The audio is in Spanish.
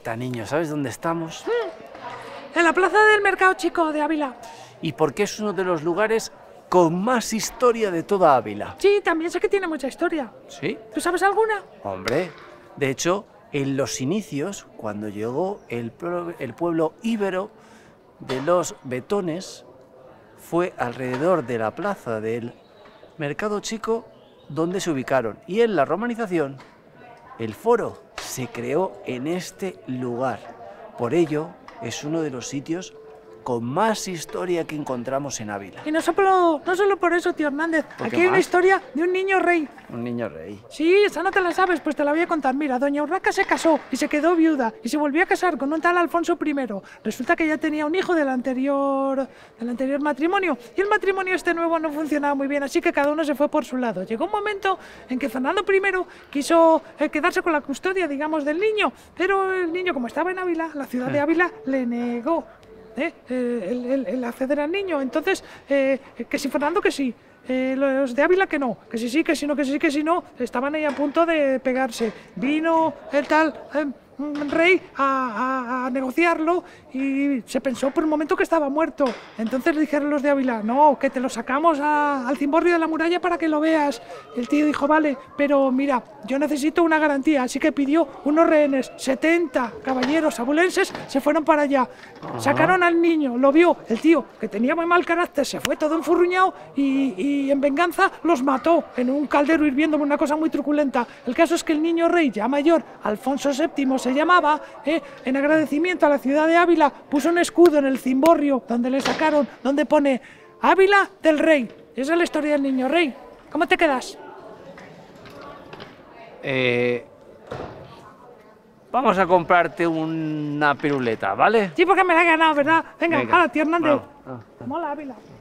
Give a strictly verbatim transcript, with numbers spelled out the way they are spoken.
Marta, niño, ¿sabes dónde estamos? En la plaza del Mercado Chico de Ávila. ¿Y por qué es uno de los lugares con más historia de toda Ávila? Sí, también sé que tiene mucha historia. ¿Sí? ¿Tú sabes alguna? Hombre, de hecho, en los inicios, cuando llegó el, el pueblo íbero de los Betones, fue alrededor de la plaza del Mercado Chico donde se ubicaron. Y en la romanización, el foro se creó en este lugar. Por ello, es uno de los sitios con más historia que encontramos en Ávila. Y no solo, no solo por eso, tío Hernández. Aquí hay más? una historia de un niño rey. Un niño rey. Sí, esa no te la sabes, pues te la voy a contar. Mira, doña Urraca se casó y se quedó viuda y se volvió a casar con un tal Alfonso primero. Resulta que ya tenía un hijo del anterior, del anterior matrimonio y el matrimonio este nuevo no funcionaba muy bien, así que cada uno se fue por su lado. Llegó un momento en que Fernando primero quiso eh, quedarse con la custodia, digamos, del niño, pero el niño, como estaba en Ávila, la ciudad de Ávila le negó ¿Eh? Eh, el, el, el acceder al niño. Entonces, eh, que si Fernando que sí, eh, los de Ávila que no, que si sí, que si no, que sí, que si no, estaban ahí a punto de pegarse. Vino el tal eh, rey a, a, a negociarlo y se pensó por un momento que estaba muerto. Entonces le dijeron los de Ávila, no, que te lo sacamos a, al cimborrio de la muralla para que lo veas. El tío dijo, vale, pero mira, yo necesito una garantía, así que pidió unos rehenes. setenta caballeros abulenses se fueron para allá. Ajá. Sacaron al niño, lo vio el tío, que tenía muy mal carácter, se fue todo enfurruñado y, y en venganza los mató en un caldero hirviendo, una cosa muy truculenta. El caso es que el niño rey, ya mayor, Alfonso séptimo se llamaba, eh, en agradecimiento a la ciudad de Ávila, puso un escudo en el cimborrio donde le sacaron, donde pone Ávila del Rey. Esa es la historia del niño rey. ¿Cómo te quedas? Eh, vamos a comprarte una piruleta, ¿vale? Sí, porque me la he ganado, ¿verdad? Venga, Venga. hala, tío Hernández. Vamos. Mola Ávila.